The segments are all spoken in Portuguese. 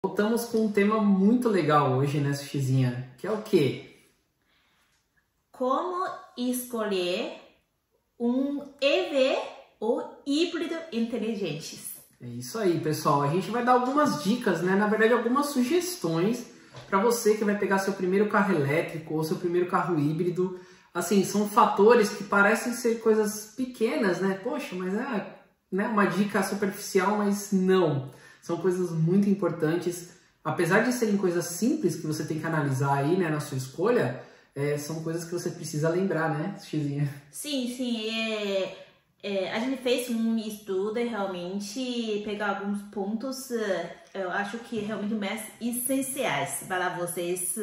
Voltamos com um tema muito legal hoje, né, Sushizinha? Que é o quê? Como escolher um EV ou híbrido inteligentes. É isso aí, pessoal. A gente vai dar algumas dicas, né? Na verdade, algumas sugestões para você que vai pegar seu primeiro carro elétrico ou seu primeiro carro híbrido. Assim, são fatores que parecem ser coisas pequenas, né? Poxa, mas é, né, uma dica superficial, mas não. São coisas muito importantes. Apesar de serem coisas simples que você tem que analisar aí, né, na sua escolha, são coisas que você precisa lembrar, né, Xizinha? Sim. A gente fez um estudo e realmente pegar alguns pontos, eu acho que realmente mais essenciais para vocês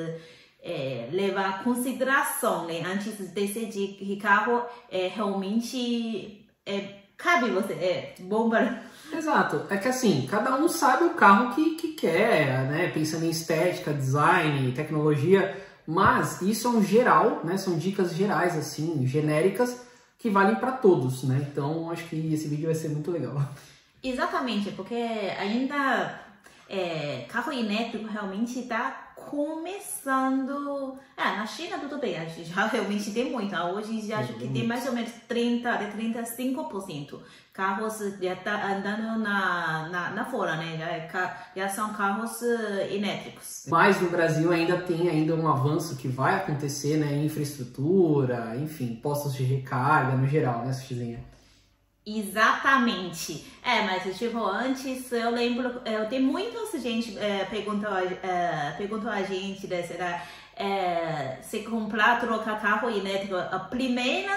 levar em consideração, né, antes de decidir que carro realmente cabe você, bom para... Exato, é que assim, cada um sabe o carro que quer, né, pensando em estética, design, tecnologia, mas isso é um geral, né, são dicas gerais, assim, genéricas, que valem para todos, né, então acho que esse vídeo vai ser muito legal. Exatamente, porque ainda carro elétrico realmente está começando. Na China tudo bem, a gente já realmente tem muito. Hoje já acho que tem mais ou menos 35% carros já tá andando na fora, né? Já são carros elétricos. Mas no Brasil ainda tem um avanço que vai acontecer, né? Infraestrutura, enfim, postos de recarga no geral, né, Sushizinha? Exatamente. Mas tipo, antes eu lembro, tem muita gente perguntou a gente, né, será se comprar, trocar carro elétrico, a primeira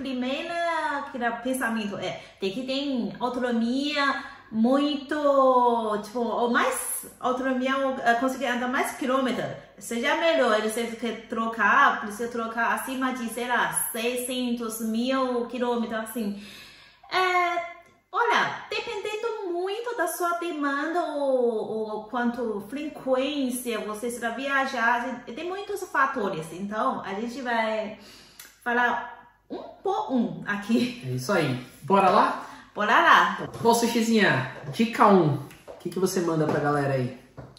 que dá pensamento tem que ter autonomia muito, tipo, mais autonomia, conseguir andar mais quilômetros. Seja melhor, você quer trocar, precisa trocar acima de, sei lá, 600 mil quilômetros, assim. Olha, dependendo muito da sua demanda ou quanto frequência você será viajar, tem muitos fatores. Então, a gente vai falar um por um aqui. É isso aí. Bora lá? Bora lá. Bom, Sushizinha, dica 1. O que você manda pra galera aí?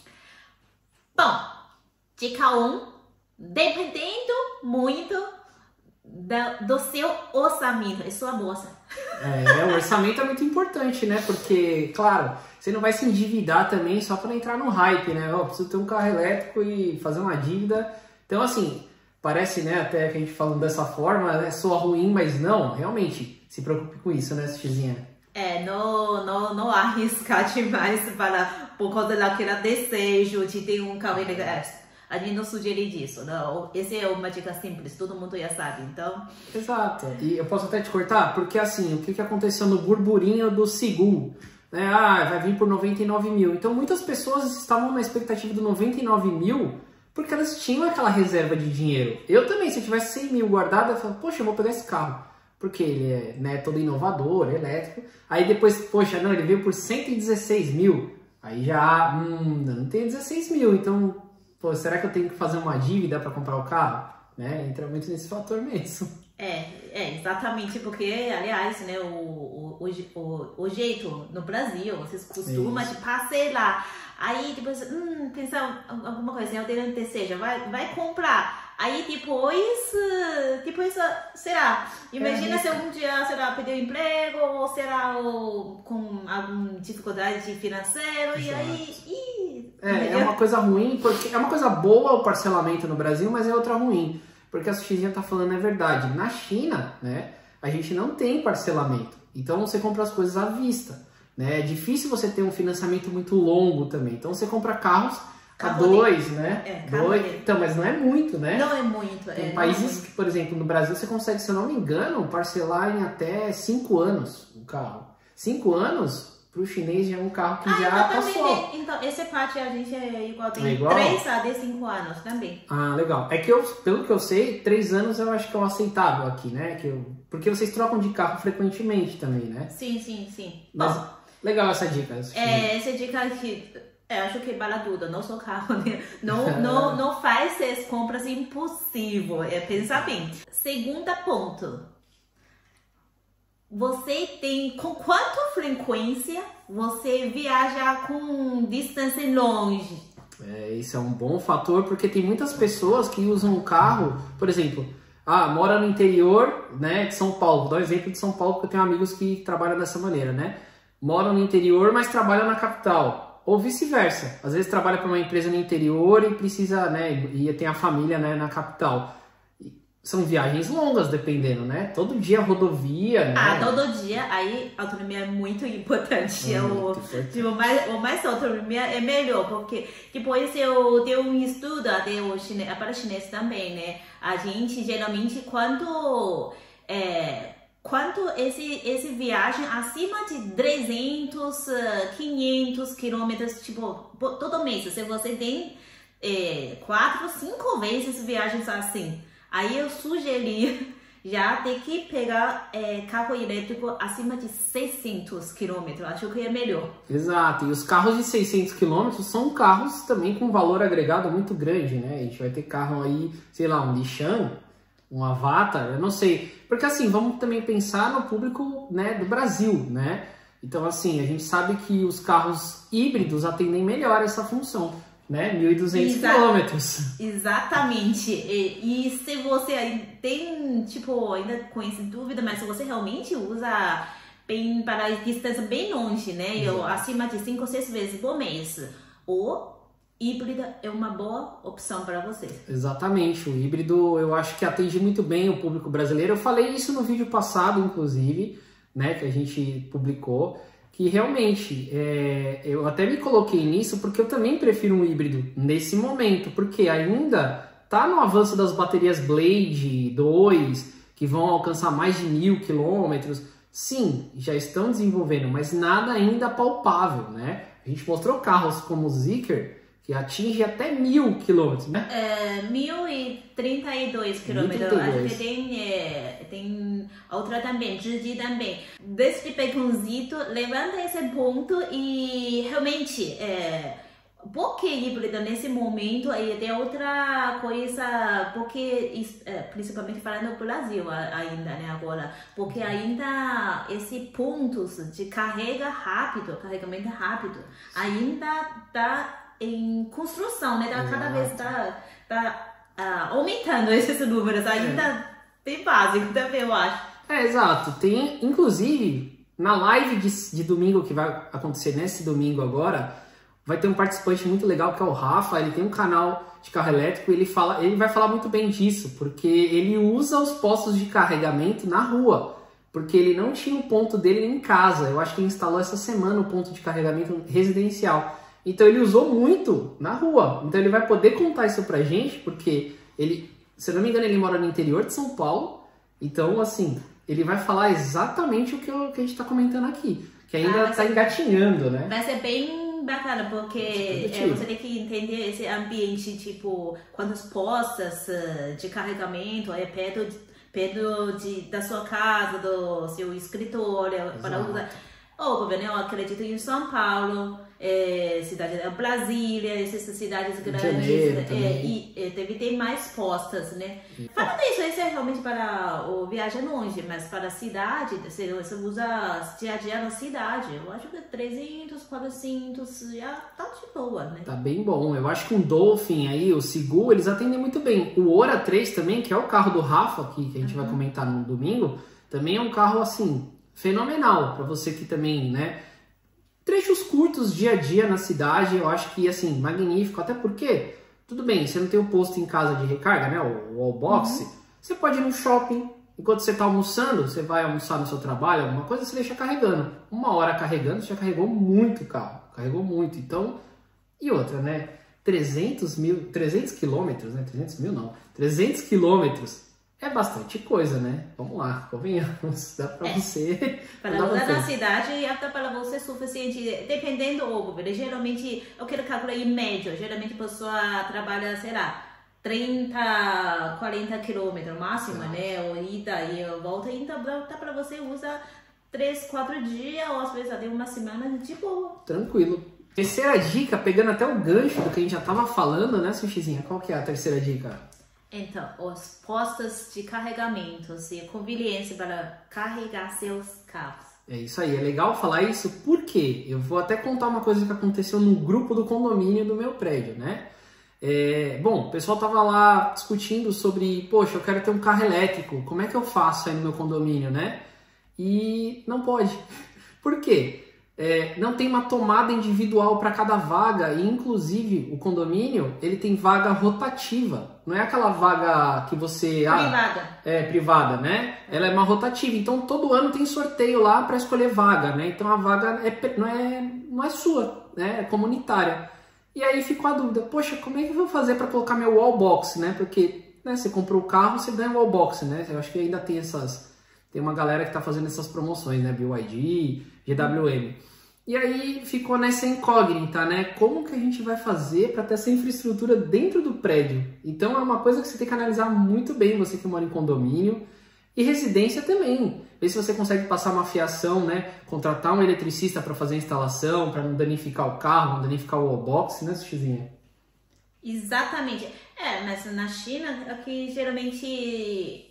Bom, dica 1. Dependendo muito do seu orçamento, é sua bolsa. O orçamento é muito importante, né? Porque, claro, você não vai se endividar também só para entrar no hype, né? Preciso ter um carro elétrico e fazer uma dívida. Então, assim, parece, né, até que a gente falando dessa forma, né, soa ruim, mas não, realmente, se preocupe com isso, né, Sushizinha? Não arriscar demais por causa daquele desejo de ter um carro elétrico. A gente não sugere disso, não. Essa é uma dica simples, todo mundo já sabe, então... Exato. E eu posso até te cortar, porque assim, o que aconteceu no burburinho do Segul, né? Vai vir por 99 mil. Então muitas pessoas estavam na expectativa do 99 mil porque elas tinham aquela reserva de dinheiro. Eu também, se eu tivesse 100 mil guardado, eu falava, poxa, eu vou pegar esse carro. Porque ele é, né, todo inovador, elétrico. Aí depois, poxa, não, ele veio por 116 mil. Aí já, não tem 16 mil, então... Pô, será que eu tenho que fazer uma dívida para comprar o carro? Né? Entra muito nesse fator mesmo. Exatamente, porque, aliás, né, o jeito no Brasil, vocês costumam de parcelar. Aí depois, pensar alguma coisa, eu tenho desejo, vai comprar. Aí depois, será? Imagina se algum dia, será, perdeu emprego, ou será com alguma dificuldade financeira, e aí... É uma coisa ruim, porque é uma coisa boa o parcelamento no Brasil, mas é outra ruim. Porque a Sushizinha tá falando é verdade. Na China, né, a gente não tem parcelamento. Então você compra as coisas à vista. Né? É difícil você ter um financiamento muito longo também. Então você compra carros a dois, né? Então, mas não é muito, né? Não é muito. Tem países que, por exemplo, no Brasil você consegue, se eu não me engano, parcelar em até 5 anos o carro. 5 anos... Para o chinês já é um carro que já passou. Então, essa parte a gente é igual, tem 3 a 5 anos também. Ah, legal. É que pelo que eu sei, 3 anos eu acho que é o aceitável aqui, né? Porque vocês trocam de carro frequentemente também, né? Sim. Mas, legal essa dica. Essa dica aqui, acho que vale tudo, não só carro, né? Não faz as compras impossível, pensa bem. Segundo ponto. você tem, com quanta frequência você viaja com distância longe? Isso é um bom fator, porque tem muitas pessoas que usam o carro, por exemplo, mora no interior, né, de São Paulo. Vou dar um exemplo de São Paulo, porque eu tenho amigos que trabalham dessa maneira, né? Moram no interior, mas trabalham na capital. Ou vice-versa. Às vezes trabalha para uma empresa no interior e precisa, né, e tem a família, né, na capital. São viagens longas, dependendo, né? Todo dia rodovia, né? Todo dia. Aí a autonomia é muito importante. O mais autonomia é melhor, porque depois eu dei um estudo até para o chinês também, né? A gente geralmente quando esse viagem acima de 300, 500 quilômetros, tipo, todo mês, se você tem 4, 5 vezes viagens assim, aí eu sugeri já ter que pegar carro elétrico acima de 600 km, acho que é melhor. Exato, e os carros de 600 km são carros também com valor agregado muito grande, né? A gente vai ter carro aí, sei lá, um Nissan, um Avatar, eu não sei. Porque assim, vamos também pensar no público, né, do Brasil, né? Então assim, a gente sabe que os carros híbridos atendem melhor essa função, né? 1.200 km. Exatamente. E se você tem, tipo, ainda com essa dúvida, mas se você realmente usa bem para distância bem longe, né? Acima de 5 ou 6 vezes por mês, o híbrida é uma boa opção para você. Exatamente, o híbrido eu acho que atende muito bem o público brasileiro. Eu falei isso no vídeo passado, inclusive, né, que a gente publicou, que realmente eu até me coloquei nisso porque eu também prefiro um híbrido nesse momento, porque ainda tá no avanço das baterias Blade 2, que vão alcançar mais de 1.000 km. Sim, já estão desenvolvendo, mas nada ainda palpável, né? A gente mostrou carros como o Zeekr, que atinge até 1.000 km, né? 1.032 km. Acho que tem outra também, Zhiji também. Desse Baconzito, levanta esse ponto e realmente, porque híbrido nesse momento aí tem outra coisa, porque principalmente falando do Brasil ainda, né, agora, porque ainda esse pontos de carregamento rápido, ainda tá em construção, né? Cada vez tá aumentando esses números, ainda tem básico também, eu acho. Exato. Tem, inclusive, na live de domingo que vai acontecer nesse domingo agora, vai ter um participante muito legal que é o Rafa. Ele tem um canal de carro elétrico e ele vai falar muito bem disso, porque ele usa os postos de carregamento na rua, porque ele não tinha o ponto dele em casa. Eu acho que ele instalou essa semana o ponto de carregamento residencial. Então ele usou muito na rua. Então ele vai poder contar isso pra gente, porque ele, se eu não me engano, ele mora no interior de São Paulo. Então, assim, ele vai falar exatamente o que a gente tá comentando aqui, que ainda tá engatinhando, né? Vai ser bem bacana, porque você tem que entender esse ambiente, tipo, quantas postas de carregamento perto da sua casa, do seu escritório, para usar. Eu acredito em São Paulo, cidade de Brasília, essas cidades grandes, deve ter mais postas, né? Falando isso, isso é realmente para o viagem longe, mas para a cidade, você usa dia a dia na cidade, eu acho que 300, 400 já tá de boa, né? Tá bem bom, eu acho que um Dolphin aí, o Sigu, eles atendem muito bem. O Ora 3 também, que é o carro do Rafa aqui, que a gente vai comentar no domingo, também é um carro assim fenomenal para você que também, né, trechos curtos dia a dia na cidade. Eu acho que assim, magnífico, até porque tudo bem, você não tem o posto em casa de recarga, né, o wallbox, você pode ir no shopping, enquanto você está almoçando, você vai almoçar no seu trabalho, alguma coisa, você deixa carregando, 1 hora carregando, você já carregou muito o carro, carregou muito. Então, e outra, né, 300 quilômetros, né, 300 mil não, 300 quilômetros é bastante coisa, né? Vamos lá, convenhamos. Dá pra você... Para usar na cidade e até para você suficiente, dependendo do Uber. Geralmente, eu quero calcular em média. Geralmente a pessoa trabalha, sei lá, 30, 40 quilômetros máximo, né? Ou ida e volta. Então, dá para você usar 3, 4 dias ou às vezes até uma semana de boa. Tranquilo. Terceira dica, pegando até o gancho do que a gente já tava falando, né, Sushizinha? Qual que é a terceira dica? Então, os postos de carregamento e conveniência para carregar seus carros. É isso aí, é legal falar isso porque eu vou até contar uma coisa que aconteceu no grupo do condomínio do meu prédio, né? Bom, o pessoal tava lá discutindo sobre, poxa, eu quero ter um carro elétrico, como é que eu faço aí no meu condomínio, né? E não pode. Por quê? Não tem uma tomada individual para cada vaga e, inclusive, o condomínio, ele tem vaga rotativa. Não é aquela vaga que você... Privada. Privada, né? Ela é uma rotativa. Então, todo ano tem sorteio lá para escolher vaga, né? Então, a vaga não é sua, né? É comunitária. E aí ficou a dúvida, poxa, como é que eu vou fazer para colocar meu wallbox, né? Porque, né, você comprou o carro, você ganha o wallbox, né? Eu acho que ainda tem tem uma galera que está fazendo essas promoções, né? BYD, GWM. E aí ficou nessa incógnita, né? Como que a gente vai fazer para ter essa infraestrutura dentro do prédio? Então é uma coisa que você tem que analisar muito bem, você que mora em condomínio. E residência também. Ver se você consegue passar uma fiação, né? Contratar um eletricista para fazer a instalação, para não danificar o carro, não danificar o wallbox, né, Suchizinha? Exatamente. Mas na China, aqui geralmente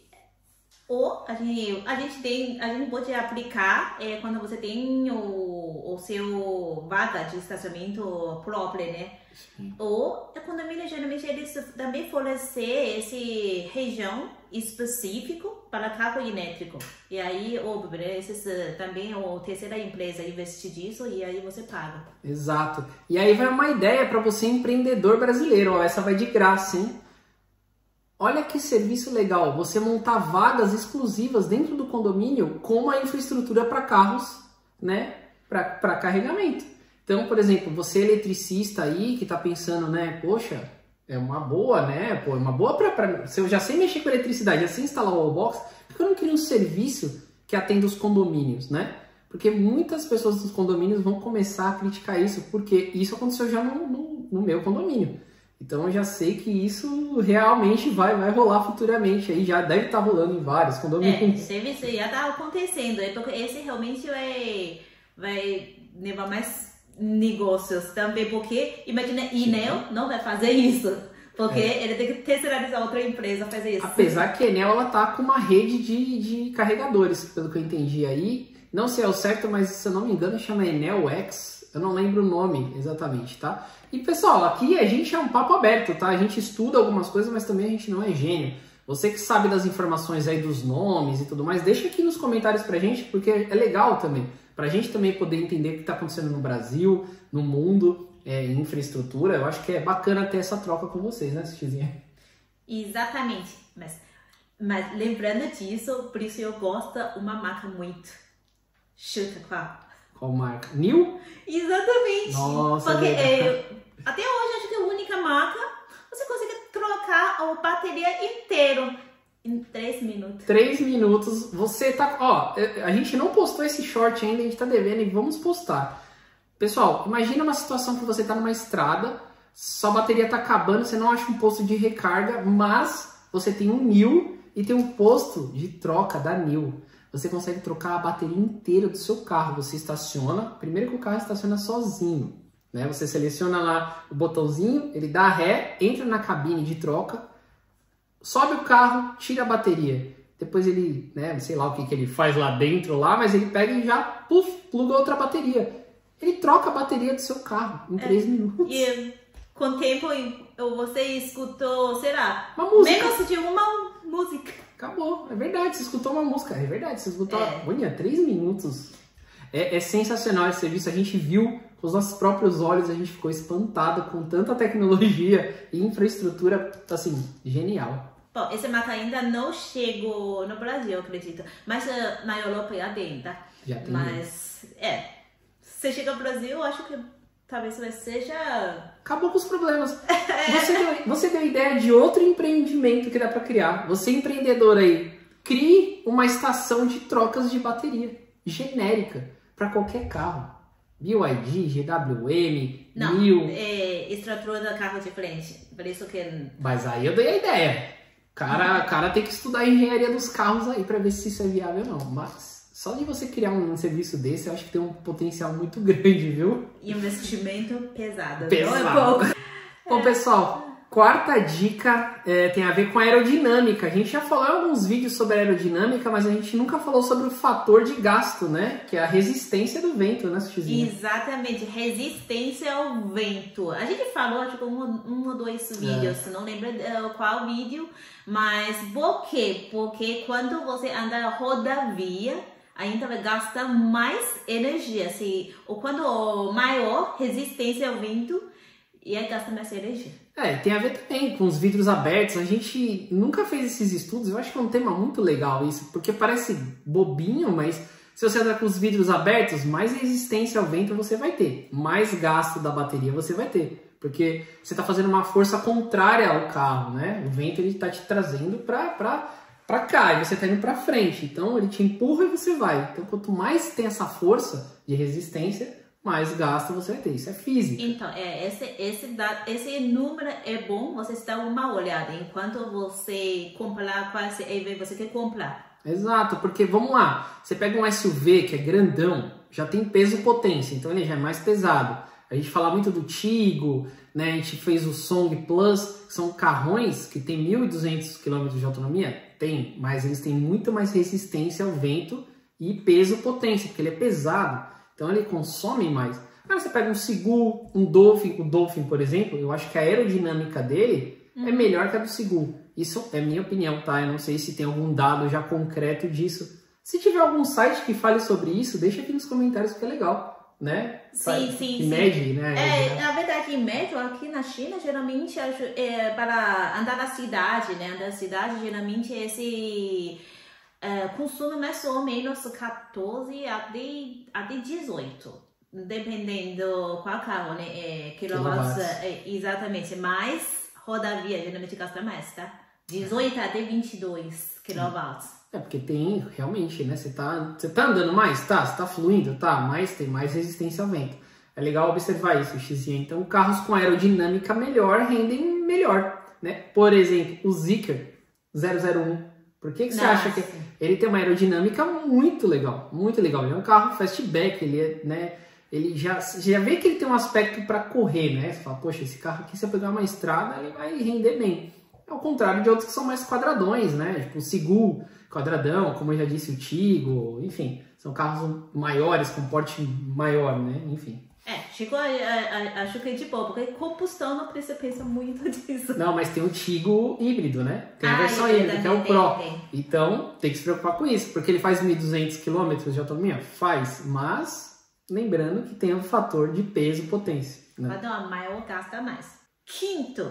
a gente pode aplicar quando você tem o seu vaga de estacionamento próprio, né? Sim. Ou a condomínio geralmente eles também fornecer esse região específico para carro elétrico. E aí, também a terceira empresa investir disso e aí você paga. Exato. E aí vai uma ideia para você empreendedor brasileiro. Ó, essa vai de graça, hein? Olha que serviço legal, você montar vagas exclusivas dentro do condomínio com uma infraestrutura para carros, né, para carregamento. Então, por exemplo, você eletricista aí que está pensando, né, poxa, é uma boa, né, pô, é uma boa se eu já sei mexer com eletricidade, já sei instalar o wallbox, por que eu não queria um serviço que atenda os condomínios, né? Porque muitas pessoas dos condomínios vão começar a criticar isso, porque isso aconteceu já no meu condomínio. Então eu já sei que isso realmente vai rolar futuramente, aí já deve estar rolando em vários condomínios. Serviço já está acontecendo, porque esse realmente vai levar mais negócios também, porque imagina, Enel não vai fazer isso, porque ele tem que terceirizar outra empresa fazer isso. Apesar que a Enel ela tá com uma rede de carregadores, pelo que eu entendi aí, não sei ao certo, mas se eu não me engano chama Enel X, eu não lembro o nome exatamente, tá? E pessoal, aqui a gente é um papo aberto, tá? A gente estuda algumas coisas, mas também a gente não é gênio. Você que sabe das informações aí dos nomes e tudo mais, deixa aqui nos comentários pra gente, porque é legal também. Pra gente também poder entender o que tá acontecendo no Brasil, no mundo, em infraestrutura. Eu acho que é bacana ter essa troca com vocês, né, Suchizinha? Exatamente. Mas lembrando disso, por isso eu gosto de uma marca muito. Chuta qual? Qual marca? New? Exatamente. Nossa, porque até hoje acho que é a única marca você consegue trocar a bateria inteira em 3 minutos. 3 minutos. Você tá... Ó, a gente não postou esse short ainda, a gente tá devendo e vamos postar. Pessoal, imagina uma situação que você tá numa estrada, sua bateria tá acabando, você não acha um posto de recarga, mas você tem um New e tem um posto de troca da New. Você consegue trocar a bateria inteira do seu carro. Você estaciona, primeiro que o carro estaciona sozinho, né? Você seleciona lá o botãozinho, ele dá ré, entra na cabine de troca, sobe o carro, tira a bateria. Depois ele, né, sei lá o que ele faz lá dentro, mas ele pega e já, pluga outra bateria. Ele troca a bateria do seu carro em 3 minutos. E com o tempo você escutou, sei lá, uma música. Menos de uma música. Acabou, é verdade, você escutou uma música, é verdade, você escutou, olha, 3 minutos. É sensacional esse serviço, a gente viu com os nossos próprios olhos, a gente ficou espantado com tanta tecnologia e infraestrutura, assim, genial. Bom, essa marca ainda não chegou no Brasil, eu acredito, mas na Europa já tem, tá? Já tem. Mas, se chega ao Brasil, eu acho que talvez seja... Acabou com os problemas. Você deu ideia de outro empreendimento que dá para criar. Você empreendedor aí, crie uma estação de trocas de bateria genérica para qualquer carro. BYD, GWM, New. Estrutura do carro diferente. Por isso que... Mas aí eu dei a ideia. Cara tem que estudar a engenharia dos carros aí para ver se isso é viável ou não. Mas só de você criar um serviço desse, eu acho que tem um potencial muito grande, viu? Investimento pesado. Pesado. Não é pouco. Bom, pessoal, quarta dica tem a ver com aerodinâmica. A gente já falou em alguns vídeos sobre aerodinâmica, mas a gente nunca falou sobre o fator de gasto, né? Que é a resistência do vento, né, Sushizinha? Exatamente, resistência ao vento. A gente falou, tipo, um ou dois vídeos, não lembro qual vídeo, mas por quê? Porque quando você anda na rodovia, ainda vai gastar mais energia. Ou quando maior resistência ao vento, e aí gasta mais energia. Tem a ver também com os vidros abertos. A gente nunca fez esses estudos. Eu acho que é um tema muito legal isso, porque parece bobinho, mas se você andar com os vidros abertos, mais resistência ao vento você vai ter, mais gasto da bateria você vai ter, porque você está fazendo uma força contrária ao carro, né? O vento ele está te trazendo para cá e você está indo para frente, então ele te empurra e você vai. Então quanto mais tem essa força de resistência, mais gasto você vai ter. Isso é física. Então, esse número é bom você dar uma olhada enquanto você comprar qual EV você quer comprar. Exato, porque vamos lá, você pega um SUV que é grandão, já tem peso e potência, então ele já é mais pesado. A gente fala muito do Tigo, né? A gente fez o Song Plus, que são carrões que tem 1.200 km de autonomia, tem, mas eles têm muito mais resistência ao vento e peso e potência, porque ele é pesado. Então ele consome mais. Aí você pega um Sigu, um Dolphin, o Dolphin, por exemplo, eu acho que a aerodinâmica dele é melhor que a do Sigu. Isso é minha opinião, tá? Eu não sei se tem algum dado já concreto disso. Se tiver algum site que fale sobre isso, deixa aqui nos comentários que é legal, né? Sim. Mede, né? Na verdade, em médio, aqui na China, geralmente, para andar na cidade, né? Andar na cidade, geralmente, esse consumo mais ou menos 14 até 18, dependendo qual carro, né? Quilowatts, exatamente, mas rodovia geralmente gasta mais, tá? 18 até 22 quilowatts. Porque tem, realmente, né? Você tá andando mais, tá? Você tá fluindo, tá? Mas tem mais resistência ao vento. É legal observar isso, Xizinha. Então, carros com aerodinâmica melhor rendem melhor, né? Por exemplo, o Zeekr 001. Por que você acha que ele tem uma aerodinâmica muito legal? Muito legal. Ele é um carro fastback, ele é, né? Ele já vê que ele tem um aspecto para correr, né? Você fala, poxa, esse carro aqui, se eu pegar uma estrada, ele vai render bem. Ao contrário de outros que são mais quadradões, né? Tipo o Sigu, quadradão, como eu já disse, o Tigo, enfim. São carros maiores, com porte maior, né? Enfim. Chegou acho que é de boa, porque combustão não precisa pensar muito disso. Não, mas tem o Tigo híbrido, né? Tem a versão híbrida, que é o Pro. Então, tem que se preocupar com isso, porque ele faz 1.200 km de autonomia? Faz, mas lembrando que tem o fator de peso e potência. Né? Mas não, maior gasta mais. Quinto,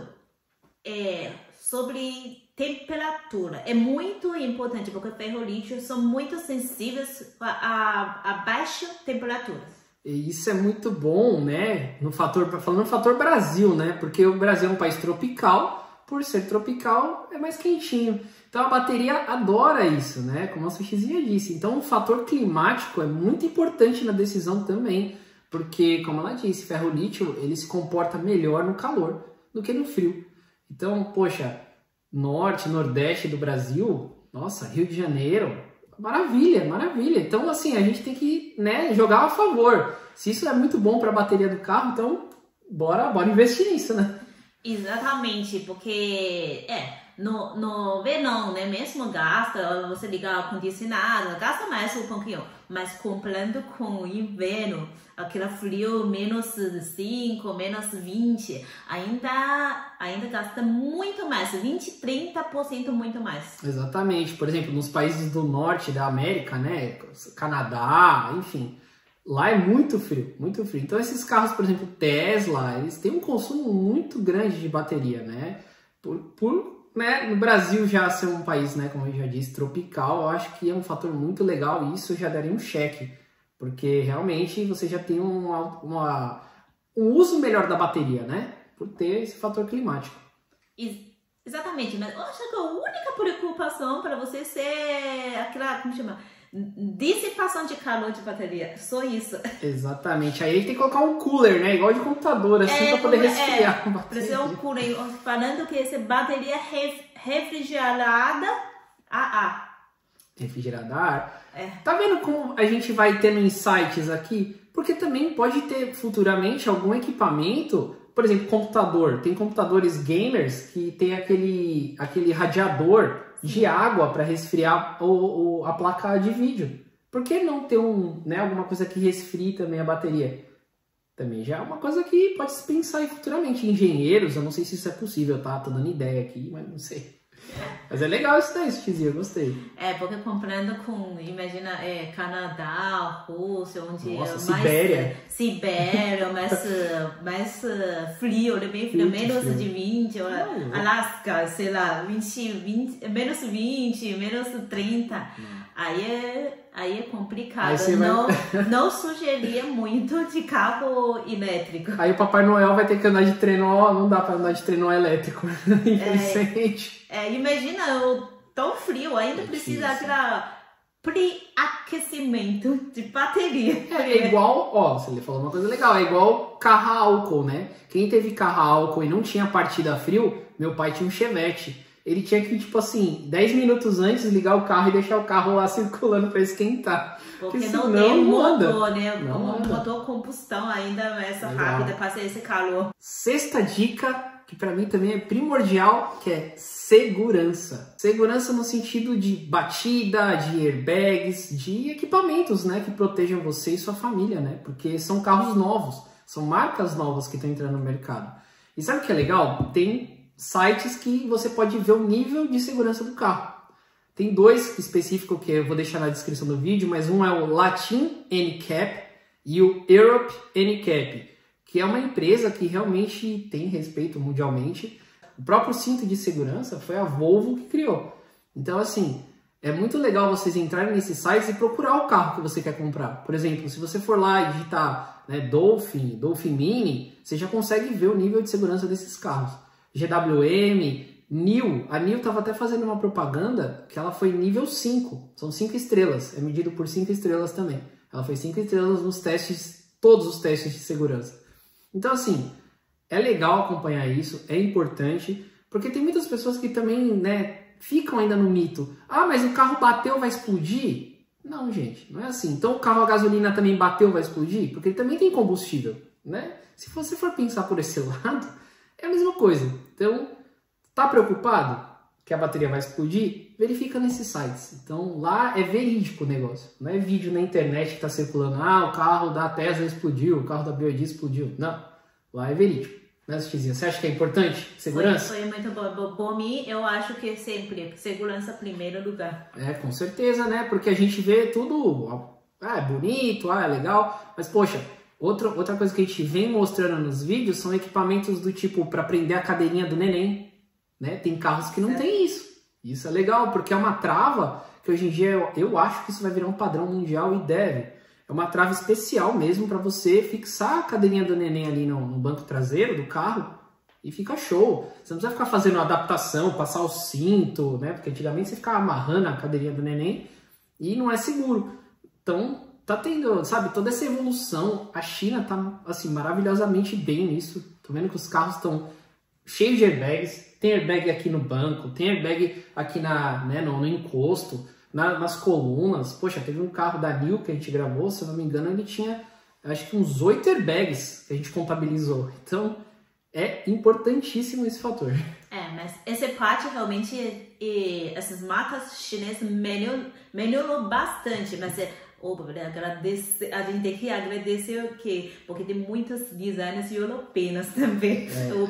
sobre temperatura. É muito importante, porque ferro-lítio são muito sensíveis a baixa temperatura. E isso é muito bom, né? Falando no fator Brasil, né? Porque o Brasil é um país tropical, por ser tropical é mais quentinho. Então a bateria adora isso, né? Como a Sushizinha disse. Então o fator climático é muito importante na decisão também, porque, como ela disse, ferro-lítio ele se comporta melhor no calor do que no frio. Então, poxa, norte, nordeste do Brasil, nossa, Rio de Janeiro, maravilha, maravilha. Então, assim, a gente tem que, né, jogar a favor. Se isso é muito bom para a bateria do carro, então bora investir nisso, né? Exatamente, porque no verão, né, mesmo gasta, você ligar o ar-condicionado, gasta mais um pouquinho, mas comprando com o inverno, aquele frio -5, -20, ainda gasta muito mais, 20, 30% muito mais. Exatamente, por exemplo, nos países do norte da América, né, Canadá, enfim, lá é muito frio, muito frio. Então esses carros, por exemplo, Tesla, eles têm um consumo muito grande de bateria, né, né, no Brasil já ser um país, né, como eu já disse, tropical, eu acho que é um fator muito legal e isso já daria um cheque, porque realmente você já tem um uso melhor da bateria, né, por ter esse fator climático. Exatamente, mas eu acho que a única preocupação para você ser aquela, como chama? Dissipação de calor de bateria, só isso. Exatamente, aí tem que colocar um cooler, né, igual de computador, assim, para poder resfriar a bateria. Precisa um cooler, falando que essa bateria refrigerada refrigerada a ar. Tá vendo como a gente vai tendo insights aqui? Porque também pode ter futuramente algum equipamento por exemplo, computador. Tem computadores gamers que tem aquele radiador de água para resfriar a placa de vídeo. Por que não ter alguma coisa que resfrie também a bateria? Também já é uma coisa que pode se pensar aí futuramente. Engenheiros, eu não sei se isso é possível, tá? Tô dando ideia aqui, mas não sei. Mas é legal isso daí, Xizinho, eu gostei. Porque comprando imagina, Canadá, Rússia, onde Nossa, Sibéria, mais frio, bem frio, menos de 20, Alasca, sei lá, menos 20, menos 30. Aí é complicado. Não sugeria muito de carro elétrico. Aí o Papai Noel vai ter que andar de trenó, não dá pra andar de trenó elétrico, infelizmente. Imagina, tão frio, ainda precisa daquela pré-aquecimento de bateria. É igual, você falou uma coisa legal, é igual carro a álcool, né? Quem teve carro a álcool e não tinha partida a frio, meu pai tinha um Chevette. Ele tinha que, 10 minutos antes ligar o carro e deixar o carro lá circulando para esquentar. Porque não tem motor, né? Não motor combustão ainda essa rápida para esse calor. Sexta dica, que para mim também é primordial, que é segurança. Segurança no sentido de batida, de airbags, de equipamentos, né? Que protejam você e sua família, né? Porque são carros novos, são marcas novas que estão entrando no mercado. E sabe o que é legal? Tem sites que você pode ver o nível de segurança do carro. Tem dois específicos que eu vou deixar na descrição do vídeo, mas um é o Latin NCAP e o Europe NCAP, que é uma empresa que realmente tem respeito mundialmente. O próprio cinto de segurança foi a Volvo que criou. Então, assim, é muito legal vocês entrarem nesses sites e procurar o carro que você quer comprar. Por exemplo, se você for lá e digitar Dolphin Mini, você já consegue ver o nível de segurança desses carros. GWM, NIO, a NIO estava até fazendo uma propaganda que ela foi nível 5, são 5 estrelas, é medido por 5 estrelas também. Ela foi 5 estrelas nos testes, todos os testes de segurança. Então assim, é legal acompanhar isso, é importante, porque tem muitas pessoas que também, ficam ainda no mito. Ah, mas o carro bateu, vai explodir? Não, gente, não é assim. Então o carro a gasolina também bateu, vai explodir? Porque ele também tem combustível, né? Se você for pensar por esse lado, é a mesma coisa. Então, tá preocupado que a bateria vai explodir? Verifica nesses sites. Então, lá é verídico o negócio. Não é vídeo na internet que tá circulando. Ah, o carro da Tesla explodiu, o carro da BYD explodiu. Não. Lá é verídico. Né, Xizinha? Você acha que é importante? Segurança? Foi muito bom. Por mim, eu acho que sempre segurança em primeiro lugar. Com certeza, né? Porque a gente vê tudo... é bonito, é legal. Mas, poxa... Outra coisa que a gente vem mostrando nos vídeos são equipamentos do tipo para prender a cadeirinha do neném, né? Tem carros que não tem isso. Isso é legal, porque é uma trava que hoje em dia eu acho que isso vai virar um padrão mundial e deve. É uma trava especial mesmo para você fixar a cadeirinha do neném ali no banco traseiro do carro e fica show. Você não precisa ficar fazendo adaptação, passar o cinto, né? Porque antigamente você ficava amarrando a cadeirinha do neném e não é seguro. Então... tá tendo, sabe, toda essa evolução. A China tá, assim, maravilhosamente bem nisso. Tô vendo que os carros estão cheios de airbags. Tem airbag aqui no banco, tem airbag aqui no encosto, nas colunas. Poxa, teve um carro da NIO que a gente gravou, se eu não me engano, ele tinha, acho que uns 8 airbags que a gente contabilizou. Então, é importantíssimo esse fator. Mas essa parte realmente, essas marcas chinesas melhorou bastante, mas a gente tem que agradecer o quê? Porque tem muitos designers europeus também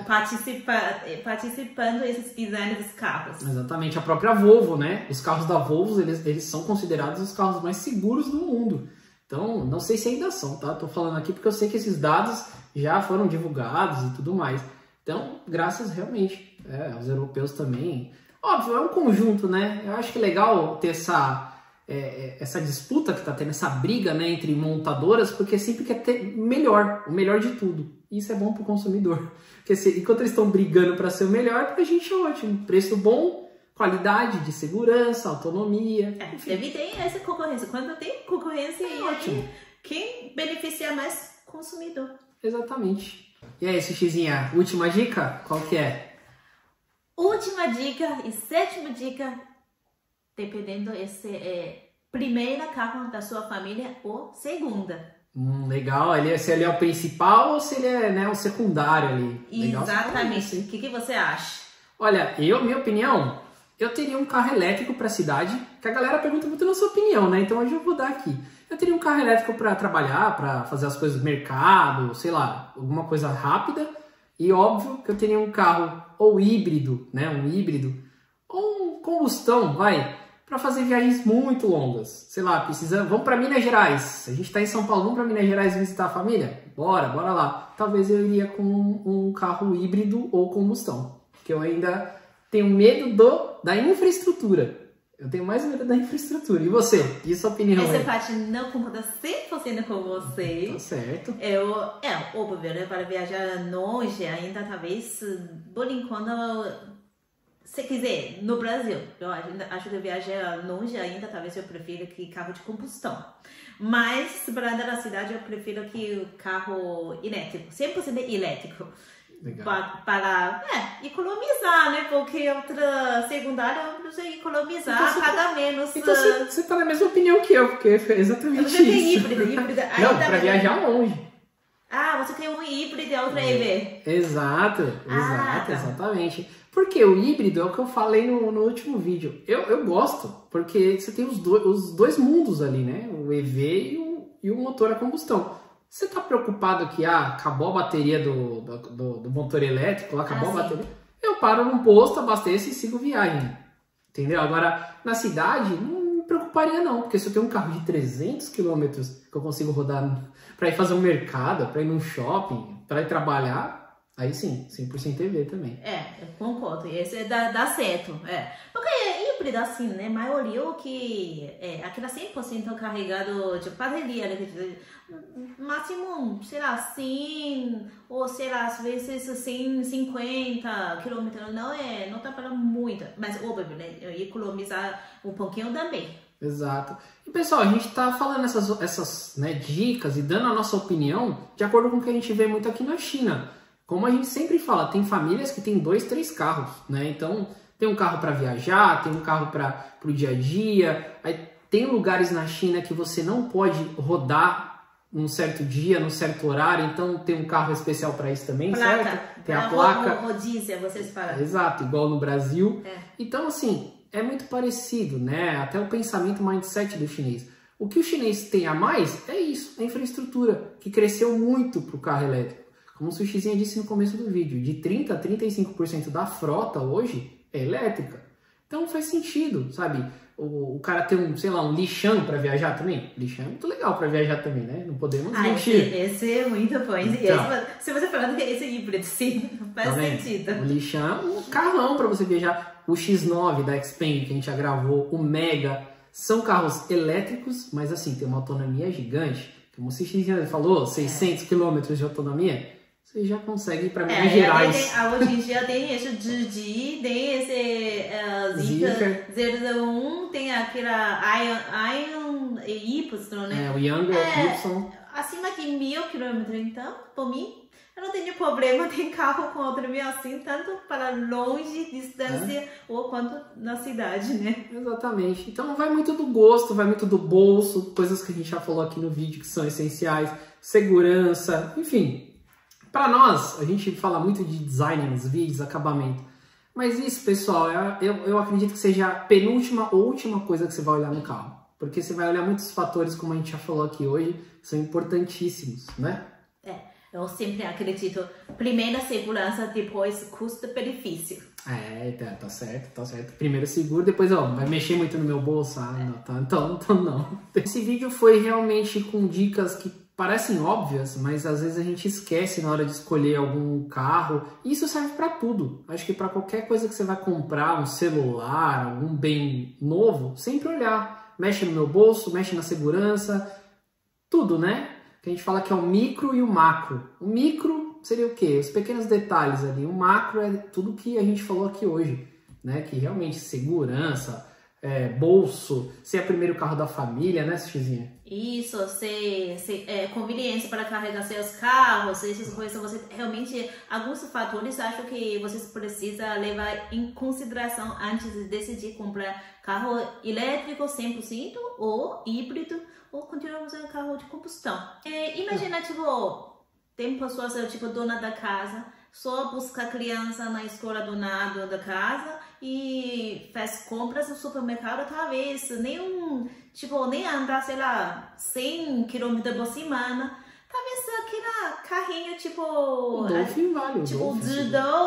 participando desses designs dos carros. Exatamente, a própria Volvo, né? Os carros da Volvo, eles são considerados os carros mais seguros do mundo. Então, não sei se ainda são, tá? Tô falando aqui porque eu sei que esses dados já foram divulgados e tudo mais. Então, graças realmente aos europeus também. Óbvio, é um conjunto, né? Eu acho que é legal ter essa disputa que está tendo, essa briga, né, entre montadoras, porque sempre quer ter o melhor de tudo. Isso é bom para o consumidor. Porque enquanto eles estão brigando para ser o melhor, para a gente é ótimo. Preço bom, qualidade de segurança, autonomia. Deve ter essa concorrência. Quando tem concorrência, ótimo. Quem beneficia mais? Consumidor. Exatamente. E aí, Xizinha, última dica? Qual que é? Última dica e sétima dica, dependendo primeira carro da sua família ou segunda. Legal, se ele é o principal ou se ele é, né, o secundário ali. Legal. Exatamente. O que você acha? Olha, minha opinião, eu teria um carro elétrico para a cidade, que a galera pergunta muito na sua opinião, né? Então hoje eu vou dar aqui. Eu teria um carro elétrico para trabalhar, para fazer as coisas do mercado, sei lá, alguma coisa rápida. E óbvio que eu teria um carro ou híbrido, né? Um híbrido, ou um combustão, para fazer viagens muito longas. Sei lá, vamos para Minas Gerais. A gente está em São Paulo, vamos para Minas Gerais visitar a família? Bora lá. Talvez eu iria com um carro híbrido ou combustão, porque eu ainda tenho medo da infraestrutura. Eu tenho mais medo da infraestrutura. E você? E sua opinião? Essa parte não concorda 100% com você. Tá certo. Óbvio, né? Para viajar longe, ainda talvez, por enquanto, se quiser, no Brasil, eu acho que viajar longe ainda, talvez eu prefiro que carro de combustão. Mas, para andar na cidade, eu prefiro que o carro elétrico, 100% elétrico. Legal. Para economizar, né? Porque outra secundária eu preciso economizar, então, pagar menos. Então você tá na mesma opinião que eu, porque foi exatamente isso. Você tem híbrido. Não, para viajar longe. Ah, você tem um híbrido e a outra EV. Exato, tá. Exatamente. Porque o híbrido é o que eu falei no último vídeo. Eu gosto, porque você tem os dois mundos ali, né? O EV e o motor a combustão. Você tá preocupado que acabou a bateria do motor elétrico, acabou a bateria? Eu paro num posto, abasteço e sigo viagem. Entendeu? Agora, na cidade, não me preocuparia não, porque se eu tenho um carro de 300 km que eu consigo rodar para ir fazer um mercado, para ir num shopping, para ir trabalhar, aí sim, 100% EV também. Eu concordo. Esse dá certo. Porque híbrido assim, né? Maioria o que aquela 100% carregado de bateria, né? Máximo, sei lá, 100 ou sei lá, às vezes 150 km não tá para muito, mas óbvio, né? Economizar um pouquinho também. Exato. E pessoal, a gente tá falando essas né, dicas e dando a nossa opinião de acordo com o que a gente vê muito aqui na China. Como a gente sempre fala, tem famílias que tem 2, 3 carros, né? Então, tem um carro para viajar, tem um carro para o dia a dia. Aí, tem lugares na China que você não pode rodar num certo dia, num certo horário, então tem um carro especial para isso também, placa. Certo? Tem a placa. Rodízia, vocês falam. Exato, igual no Brasil. Então, assim, é muito parecido, né? Até o pensamento, o mindset do chinês. O que o chinês tem a mais é isso, a infraestrutura, que cresceu muito para o carro elétrico. Como o Sushizinha disse no começo do vídeo, de 30% a 35% da frota hoje é elétrica. Então faz sentido, sabe? O cara tem sei lá, um lixão para viajar também. Lixão é muito legal para viajar também, né? Não podemos mentir. Esse é muito bom. Então, se você falando que esse é híbrido, sim, faz sentido. O lixão é um carrão para você viajar. O X9 da Xpeng, que a gente já gravou, o Mega, são carros elétricos, mas assim, tem uma autonomia gigante. Como o Sushizinha falou, 600 km de autonomia. Você já consegue ir para Minas Gerais. Hoje em dia tem esse Didi, tem esse Zeekr 001, tem aquela Ion Y, né? O Younger Y. Acima de 1000 km, então, por mim, eu não tenho problema ter carro com autonomia assim, tanto para longe, distância, ou quanto na cidade, né? Exatamente. Então vai muito do gosto, vai muito do bolso, coisas que a gente já falou aqui no vídeo que são essenciais, segurança, enfim. Para nós, a gente fala muito de design nos vídeos, acabamento. Mas isso, pessoal, eu acredito que seja a penúltima ou última coisa que você vai olhar no carro. Porque você vai olhar muitos fatores, como a gente já falou aqui hoje, que são importantíssimos, né? Eu sempre acredito, primeiro segurança, depois custo-benefício. Tá certo. Primeiro seguro, depois, vai mexer muito no meu bolso. Então não. Esse vídeo foi realmente com dicas que parecem óbvias, mas às vezes a gente esquece na hora de escolher algum carro. E isso serve para tudo. Acho que para qualquer coisa que você vai comprar, um celular, algum bem novo, sempre olhar. Mexe no meu bolso, mexe na segurança, tudo, né? Que a gente fala que é o micro e o macro. O micro seria o quê? Os pequenos detalhes ali. O macro é tudo que a gente falou aqui hoje, né? Que realmente segurança, bolso, ser o primeiro carro da família, né, Xizinha? Isso, conveniência para carregar seus carros, essas coisas, você realmente, alguns fatores acho que vocês precisam levar em consideração antes de decidir comprar carro elétrico 100% ou híbrido, ou continuar usando carro de combustão. Imagina, tipo, tem pessoas, tipo, dona da casa, só busca a criança na escola do nada da casa e faz compras no supermercado, talvez nem andar, sei lá, 100 km por semana. Talvez aquele carrinho, tipo... O Dolphin vale, o tipo, Dolphin.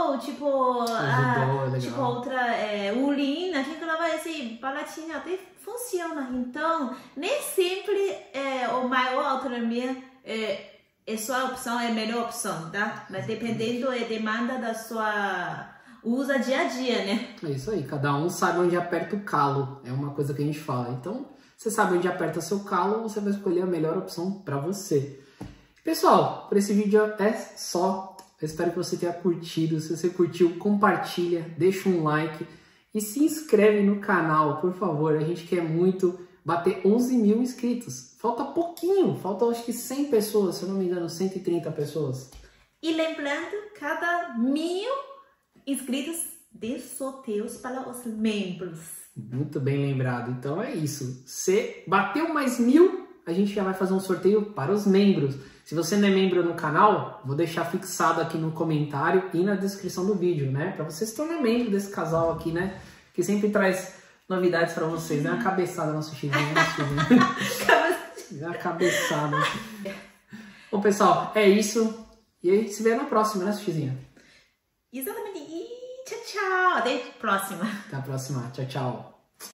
Tipo, outra, urina, que leva esse baratinho, até funciona. Então, nem sempre o maior autonomia sua opção é a melhor opção, tá? Mas dependendo da demanda da sua usa dia a dia, né? É isso aí, cada um sabe onde aperta o calo, é uma coisa que a gente fala. Então, você sabe onde aperta seu calo, você vai escolher a melhor opção para você. Pessoal, por esse vídeo é só. Eu espero que você tenha curtido. Se você curtiu, compartilha, deixa um like e se inscreve no canal, por favor. A gente quer muito bater 11 mil inscritos. Falta pouquinho, falta acho que 100 pessoas, se eu não me engano, 130 pessoas. E lembrando, cada 1000 inscritos de sorteios para os membros. Muito bem lembrado. Então é isso. Se bateu mais 1000, a gente já vai fazer um sorteio para os membros. Se você não é membro no canal, vou deixar fixado aqui no comentário e na descrição do vídeo, né? Para você se tornar membro desse casal aqui, né? Que sempre traz novidades para vocês. É uma cabeçada nosso Xizinho, né? A cabeçada. Bom, pessoal, é isso. E a gente se vê na próxima, né, Xizinho? Exatamente. E tchau, tchau. Até a próxima. Até a próxima. Tchau, tchau.